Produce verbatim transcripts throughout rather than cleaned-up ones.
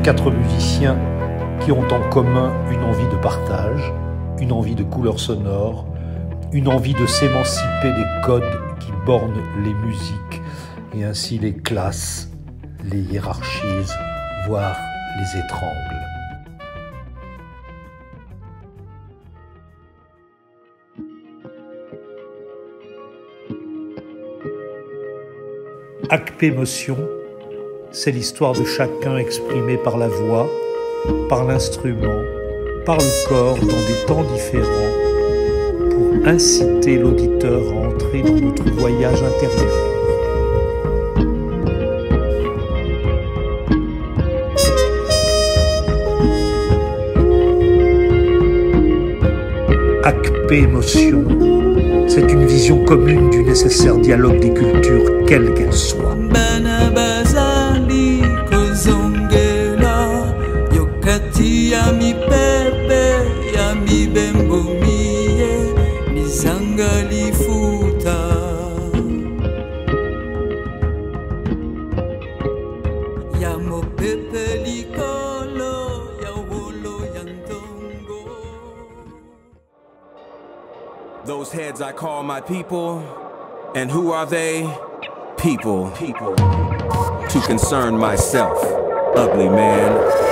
quatre musiciens qui ont en commun une envie de partage, une envie de couleurs sonores, une envie de s'émanciper des codes qui bornent les musiques et ainsi les classent, les hiérarchisent, voire les étranglent. Akpe Motion, c'est l'histoire de chacun exprimée par la voix, par l'instrument, par le corps dans des temps différents pour inciter l'auditeur à entrer dans notre voyage intérieur. Akpe Motion, c'est une vision commune du nécessaire dialogue des cultures, quelles qu'elles soient. Those heads I call my people, and who are they? People, people, to concern myself, ugly man.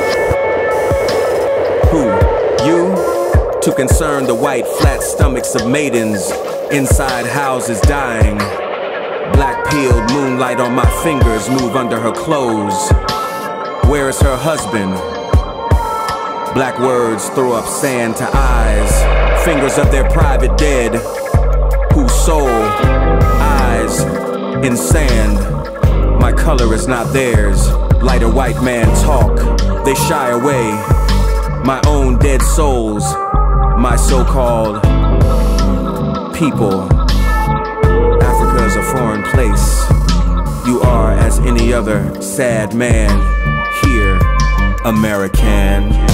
Who? You? To concern the white flat stomachs of maidens inside houses dying. Black peeled moonlight on my fingers move under her clothes. Where is her husband? Black words throw up sand to eyes, fingers of their private dead, whose soul, eyes, in sand. My color is not theirs. Lighter white man talk, they shy away. My own dead souls, my so-called people. Africa is a foreign place. You are as any other sad man here, American.